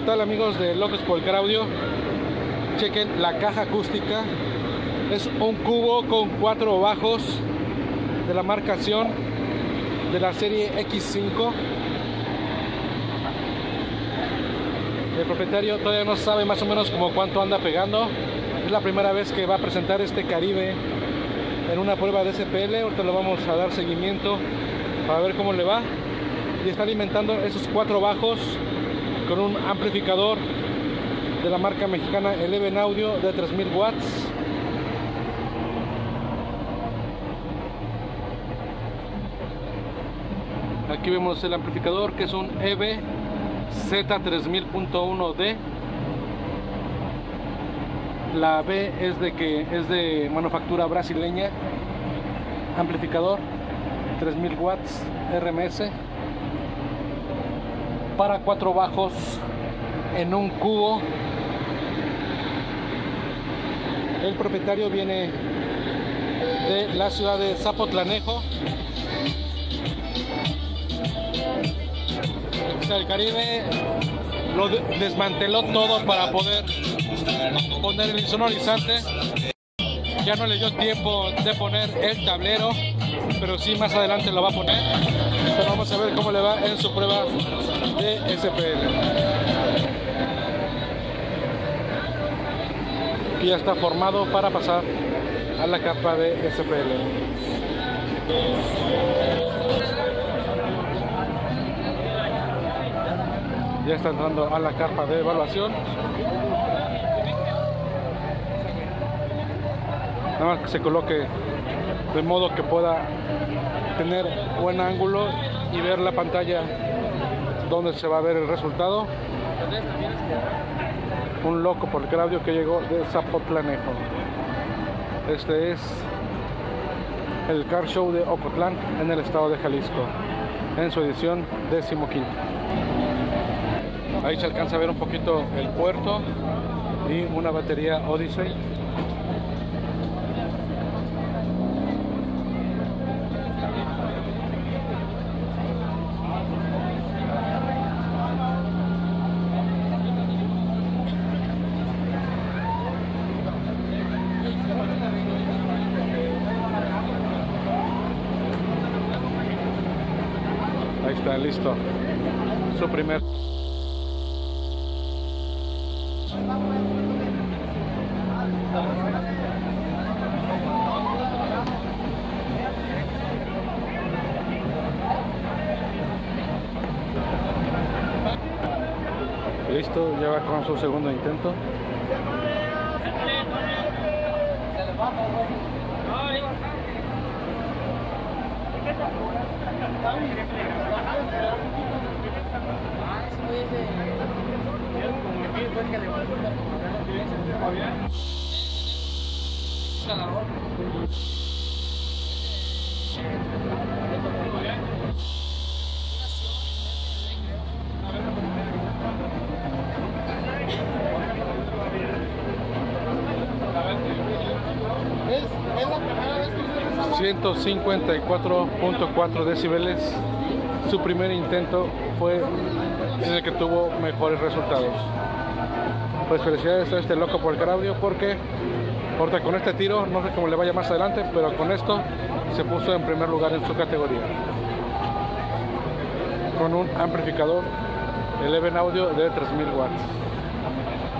tal, amigos de Locos por el Audio? Chequen la caja acústica. Es un cubo con 4 bajos de la marcación de la serie X5. El propietario todavía no sabe más o menos como cuánto anda pegando. Es la primera vez que va a presentar este Caribe en una prueba de SPL. Ahorita le vamos a dar seguimiento para ver cómo le va. Y está alimentando esos 4 bajos con un amplificador de la marca mexicana Eleven Audio de 3000 watts. Aquí vemos el amplificador, que es un EV Z3000.1D. La B es de manufactura brasileña. Amplificador 3000 watts RMS para 4 bajos en un cubo. El propietario viene de la ciudad de Zapotlanejo. El Caribe lo desmanteló todo para poder poner el insonorizante. Ya no le dio tiempo de poner el tablero, pero sí más adelante lo va a poner. Pero vamos a ver cómo le va en su prueba de SPL. Y ya está formado para pasar a la capa de SPL. Ya está entrando a la capa de evaluación. Nada más que se coloque de modo que pueda tener buen ángulo y ver la pantalla donde se va a ver el resultado. Un loco por el audio que llegó de Zapotlanejo. Este es el Car Show de Ocotlán en el estado de Jalisco, en su edición 15ª. Ahí se alcanza a ver un poquito el puerto y una batería Odyssey. Ahí está, listo. Su primer. Listo, ya va con su segundo intento. Es la primera vez que 154.4 decibeles. Su primer intento fue en el que tuvo mejores resultados. Pues felicidades a este loco por el audio, porque ahorita con este tiro, no sé cómo le vaya más adelante, pero con esto se puso en primer lugar en su categoría. Con un amplificador Eleven Audio de 3000 watts.